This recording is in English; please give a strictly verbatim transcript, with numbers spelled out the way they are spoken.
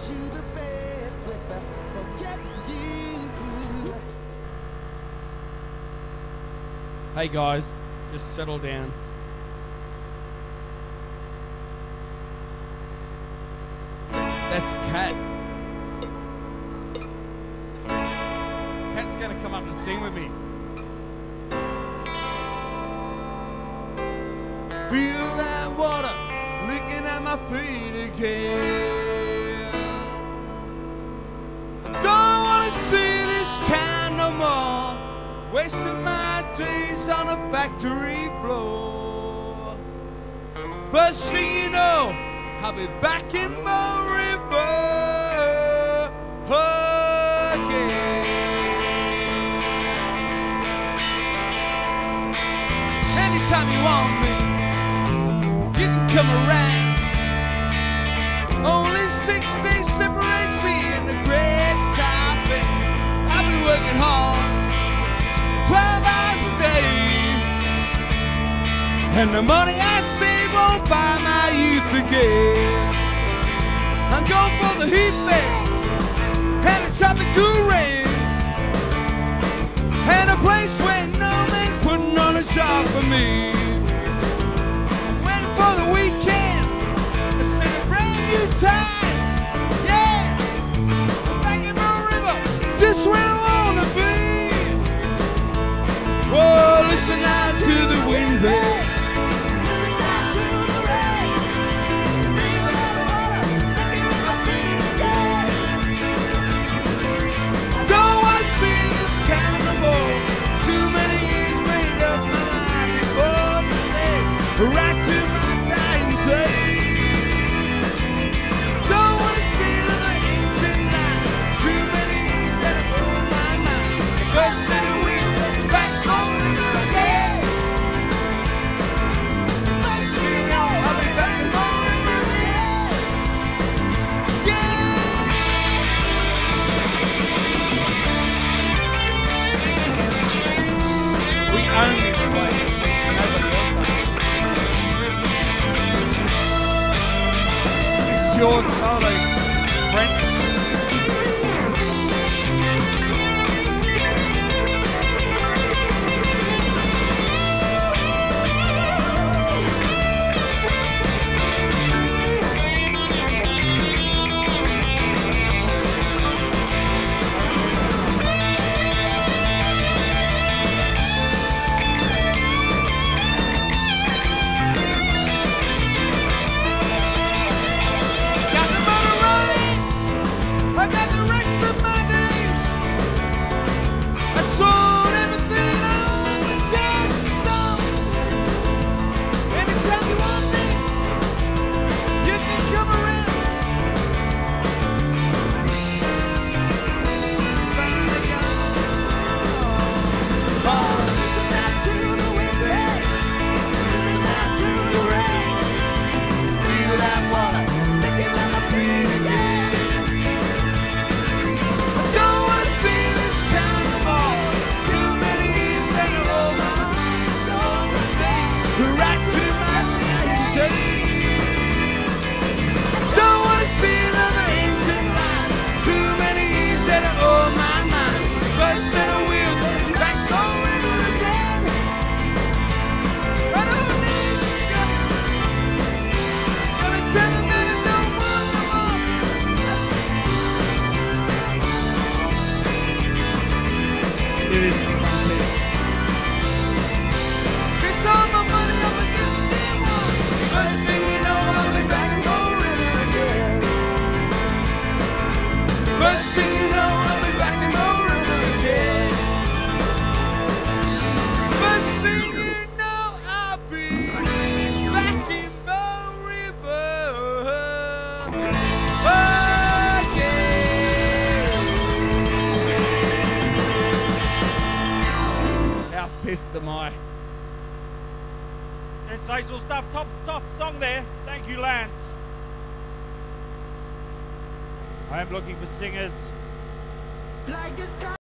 you the best with the forget you. Hey guys, just settle down. That's Kat. Kat's gonna come up and sing with me. Feel that water licking at my feet again. Don't wanna see this town no more, wasting my days on a factory floor. First thing you know, I'll be back in Bow River again. Anytime you want me, come around. Only six days separates me and the great topic. I've been working hard, twelve hours a day, and the money I save won't buy my youth again. I'm going for the heat wave and the tropical rain, and a place where no man's putting on a job for me. For the weekend, I sing a brand new time. Yeah, back in my river, just where I wanna be. Whoa, listen out to the wind, babe. Listen out to the rain. Feel that water licking at my feet again. Don't wanna see this town no more. Too many years made up my mind before today. Right to my don't wanna see another ancient night. Too many years that have blown my mind. First set of wheels and back going again. First thing you know, I'll be back going again. Yeah. We own this place. Nobody else owns it. Your solo, friend. First thing you know, I'll be back in Bow River again. First thing you know, I'll be back in Bow River again. How pissed am I? Sensational stuff, top, top song there. Thank you, Lance. I am looking for singers. Like